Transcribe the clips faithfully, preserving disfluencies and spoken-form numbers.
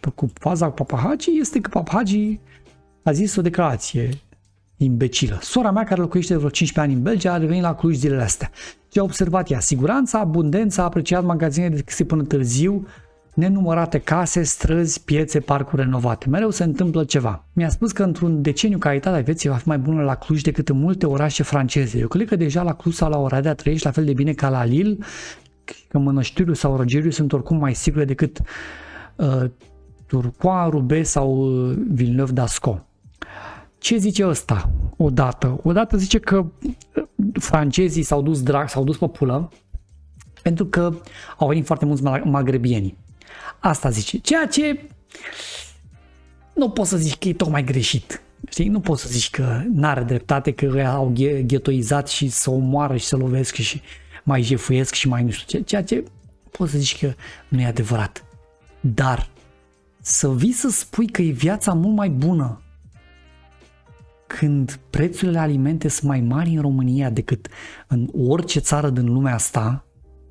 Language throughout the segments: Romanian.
cu faza cu papahagii este că papahagii a zis o declarație imbecilă. Sora mea, care locuiește de vreo cincisprezece ani în Belgia, a revenit la Cluj zilele astea. Ce a observat ea? Siguranța, abundența, a apreciat magazinele deschise până târziu, nenumărate case, străzi, piețe, parcuri renovate. Mereu se întâmplă ceva. Mi-a spus că într-un deceniu calitatea vieții va fi mai bună la Cluj decât în multe orașe franceze. Eu cred că deja la Cluj sau la Oradea trăiești la fel de bine ca la Lille, că Mănăștiru sau Rogieriu sunt oricum mai sigure decât uh, Turcoa, Roubaix sau uh, Villeneuve-d'Ascq. Ce zice ăsta? Odată. Odată zice că francezii s-au dus drag, s-au dus pe pulă pentru că au venit foarte mulți magrebieni. Asta zice. Ceea ce nu pot să zici că e tocmai greșit. Știi? Nu pot să zici că n-are dreptate, că au ghetoizat și să omoară și să lovesc și mai jefuiesc și mai nu știu ce. Ceea ce pot să zici că nu e adevărat. Dar să vii să spui că e viața mult mai bună când prețurile alimente sunt mai mari în România decât în orice țară din lumea asta,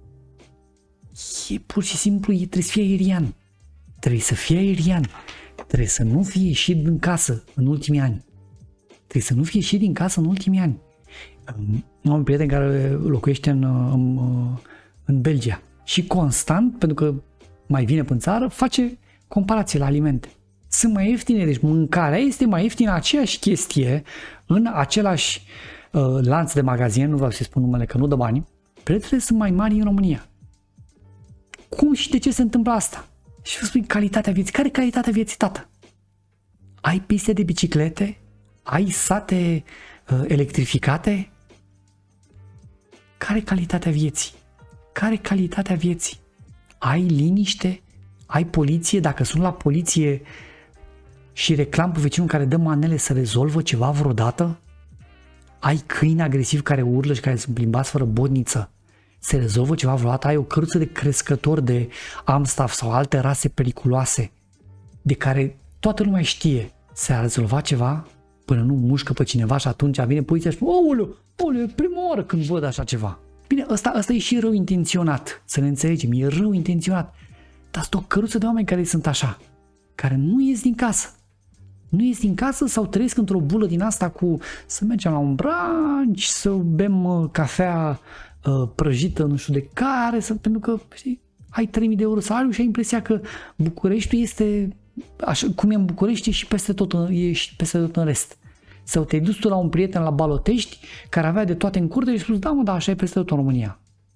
e pur și simplu, e, trebuie să fie aerian. Trebuie să fie aerian. Trebuie să nu fie ieșit din casă în ultimii ani. Trebuie să nu fie ieșit din casă în ultimii ani. Am un prieten care locuiește în, în, în Belgia și constant, pentru că mai vine până țară, face comparații la alimente. Sunt mai ieftine, deci mâncarea este mai ieftină, aceeași chestie în același uh, lanț de magazin, nu vreau să spun numele că nu dă bani, prețurile sunt mai mari în România. Cum și de ce se întâmplă asta? Și vă spui calitatea vieții. Care e calitatea vieții, tată? Ai piste de biciclete? Ai sate uh, electrificate? Care e calitatea vieții? Care e calitatea vieții? Ai liniște? Ai poliție? Dacă sunt la poliție și reclam pe vecinul care dă manele, să rezolvă ceva vreodată? Ai câini agresivi care urlă și care sunt plimbați fără bodniță? Se rezolvă ceva vreodată? Ai o căruță de crescători de Amstaff sau alte rase periculoase de care toată lumea știe. Se a rezolvat ceva până nu mușcă pe cineva și atunci vine poliția și spune: "Aoleu, aoleu, e prima oară când văd așa ceva." Bine, ăsta, ăsta e și rău intenționat, să ne înțelegem, e rău intenționat. Dar sunt o căruță de oameni care sunt așa, care nu ies din casă. Nu ies din casă sau trăiesc într-o bulă din asta cu să mergem la un brunch, să bem uh, cafea uh, prăjită, nu știu de care, să, pentru că știi, ai trei mii de euro salariu și ai impresia că Bucureștiul este așa cum e în București și peste tot, e și peste tot în rest. Sau te-ai dus tu la un prieten la Balotești care avea de toate în curte și spus: "Da, mă, da, așa e peste tot în România."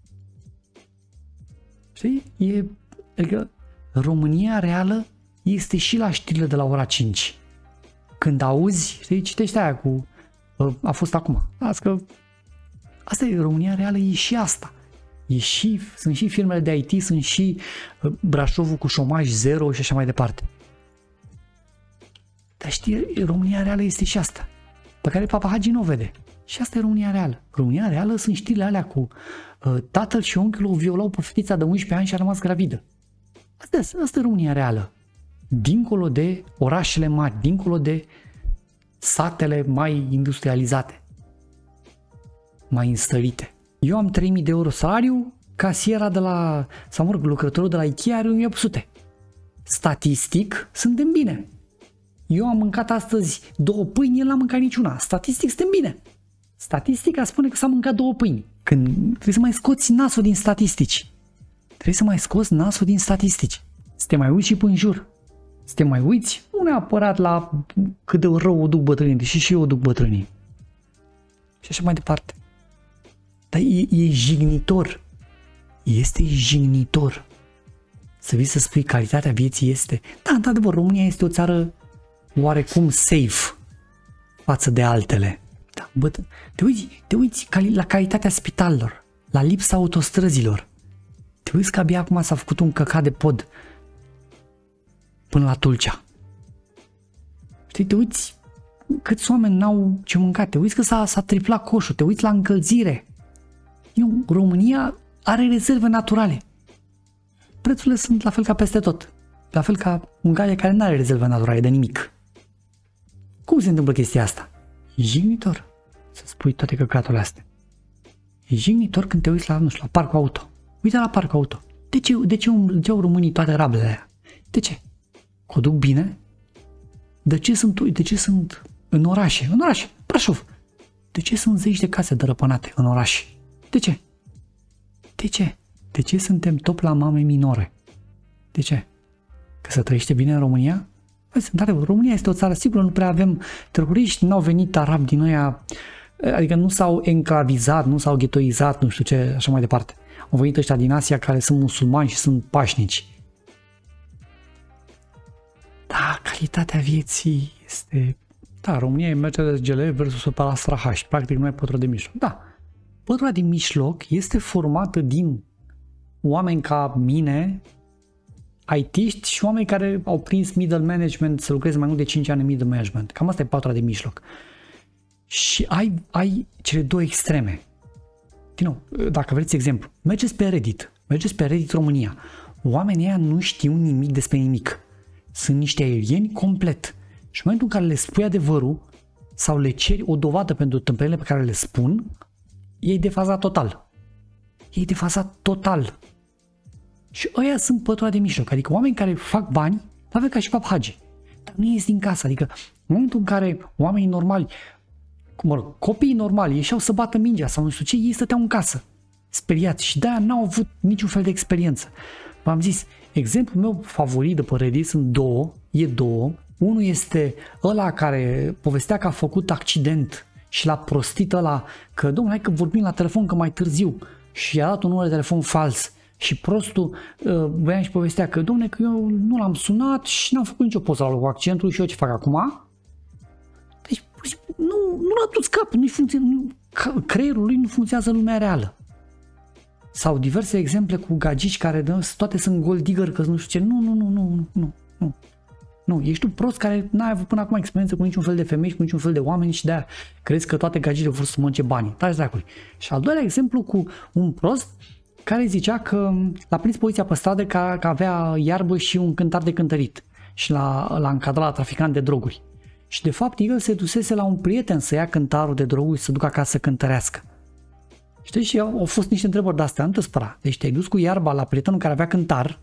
Știi? E, adică România reală este și la știrile de la ora cinci. Când auzi, știi, citește aia cu a fost acum. Asta, că, asta e România reală, e și asta. E și, sunt și firmele de I T, sunt și Brașovul cu șomaj zero și așa mai departe. Dar știi, România reală este și asta, pe care papahagii nu o vede. Și asta e România reală. România reală sunt știrile alea cu uh, tatăl și unchiul o violau pe fetița de unsprezece ani și a rămas gravidă. Asta, asta e România reală. Dincolo de orașele mari, dincolo de satele mai industrializate, mai înstărite. Eu am trei mii de euro salariu, casiera de la, sau mă rog, lucrătorul de la Ikea are o mie opt sute. Statistic, suntem bine. Eu am mâncat astăzi două pâini, el n-a mâncat niciuna. Statistic, suntem bine. Statistica spune că s-a mâncat două pâini. Când trebuie să mai scoți nasul din statistici. Trebuie să mai scoți nasul din statistici. Să te mai uiți și până jur. Să te mai uiți, nu neapărat la cât de rău o duc bătrânii, deși și eu o duc bătrânii. Și așa mai departe. Dar e, e jignitor. Este jignitor. Să vii să spui calitatea vieții este... Da, într-adevăr, România este o țară oarecum safe față de altele. Da, bă, te uiți, te uiți la calitatea spitalelor, la lipsa autostrăzilor. Te uiți că abia acum s-a făcut un căcat de pod până la Tulcea. Știi, te uiți câți oameni n-au ce mânca, te uiți că s-a, s-a triplat coșul, te uiți la încălzire. Eu, România are rezerve naturale. Prețurile sunt la fel ca peste tot. La fel ca Ungaria, care nu are rezerve naturale de nimic. Cum se întâmplă chestia asta? E jignitor să spui toate căcaturile astea. E jignitor când te uiți la, nu știu, la parcul auto. Uite la parcul auto. De ce, de ce, de ce au românii toate rablele aia? De ce? Că o duc bine? De ce sunt, de ce sunt în orașe? În orașe, Brașov. De ce sunt zeci de case dărăpânate în orașe? De ce? De ce? De ce suntem top la mame minore? De ce? Că se trăiește bine în România? România este o țară sigură, nu prea avem teroriști, n-au venit arabi din ăia, adică nu s-au enclavizat, nu s-au ghetoizat, nu știu ce, așa mai departe. Au venit ăștia din Asia care sunt musulmani și sunt pașnici. Da, calitatea vieții este... Da, România e Mercedes G L versus Opel Astra H, practic nu e pătura de mijloc. Da, pătura din mijloc este formată din oameni ca mine, I T-ști și oameni care au prins middle management, să lucreze mai mult de cinci ani în middle management. Cam asta e pătura de mijloc. Și ai, ai cele două extreme. Din nou, dacă vreți exemplu, mergeți pe Reddit, mergeți pe Reddit România. Oamenii ăia nu știu nimic despre nimic. Sunt niște aerieni complet. Și în momentul în care le spui adevărul sau le ceri o dovadă pentru tâmpelele pe care le spun, ei defazat total. Ei defazat total. Și ăia sunt pătura de mijloc, adică oameni care fac bani, la fel ca și Pap Hagi, dar nu ies din casă, adică în momentul în care oamenii normali, mă rog, copiii normali ieșeau să bată mingea sau nu știu ce, ei stăteau în casă, speriați și de-aia n-au avut niciun fel de experiență. V-am zis, exemplul meu favorit de pe Reddit sunt două, e două, unul este ăla care povestea că a făcut accident și l-a prostit ăla că, domnule, hai că vorbim la telefon că mai târziu și i-a dat un număr de telefon fals. Și prostul uh, voiam și povestea că, domne, că eu nu l-am sunat și n-am făcut nicio poză la locul accidentului și eu ce fac acum? Deci, nu, nu l-a dus capul, nu-i funcționează, creierul lui nu funcționează în lumea reală. Sau diverse exemple cu gagici care dă, toate sunt gold digger, că nu știu ce, nu, nu, nu, nu, nu, nu. Nu, ești un prost care n-ai avut până acum experiență cu niciun fel de femei și cu niciun fel de oameni și de-aia crezi că toate gagicile vor să mănânce banii. Taci dracului. Și al doilea exemplu cu un prost care zicea că l-a prins poliția pe stradă că, că avea iarbă și un cântar de cântărit și l-a, l-a încadrat la traficant de droguri. Și de fapt el se dusese la un prieten să ia cântarul de droguri și să ducă acasă să cântărească. Știi, și au fost niște întrebări de-astea, nu te spăra. Deci te-ai dus cu iarba la prietenul care avea cântar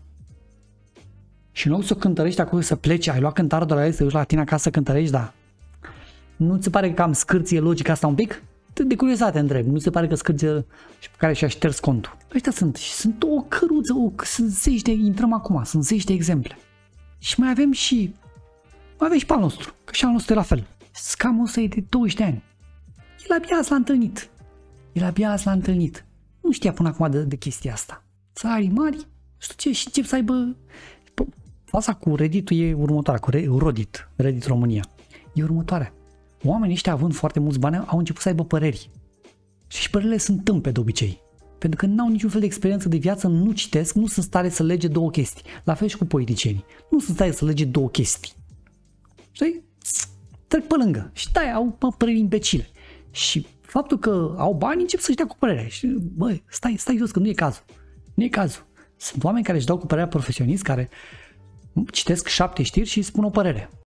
și în loc să o cântărești acolo să pleci, ai luat cântarul de la el să te duci la tine acasă să cântărești, da. Nu ți se pare că cam scârție logica asta un pic? De curiozitate întreb, nu se pare că scârție și pe care și-a șters contul. Ăștia sunt, și sunt o căruță, o, sunt zeci de, intrăm acum, sunt zeci de exemple. Și mai avem și, mai avem și pe al nostru, că și al nostru e la fel. Scamul ăsta e de douăzeci de ani. El abia azi l-a întâlnit. El abia azi l-a întâlnit. Nu știa până acum de, de chestia asta. Țarii mari, știu ce, și încep să aibă... Faza cu Reddit-ul e următoarea, cu Reddit, Reddit România. E următoarea. Oamenii ăștia, având foarte mulți bani, au început să aibă păreri. Și părerile sunt tâmpe de obicei. Pentru că n-au niciun fel de experiență de viață, nu citesc, nu sunt stare să lege două chestii. La fel și cu politicienii. Nu sunt stare să lege două chestii. Știi? Trec pe lângă. Și da, au păreri imbecile. Și faptul că au bani, încep să-și dea cu părerea. Și băi, stai, stai jos, că nu e cazul. Nu e cazul. Sunt oameni care își dau cu părerea profesionist, care citesc șapte știri și îi spun o părere.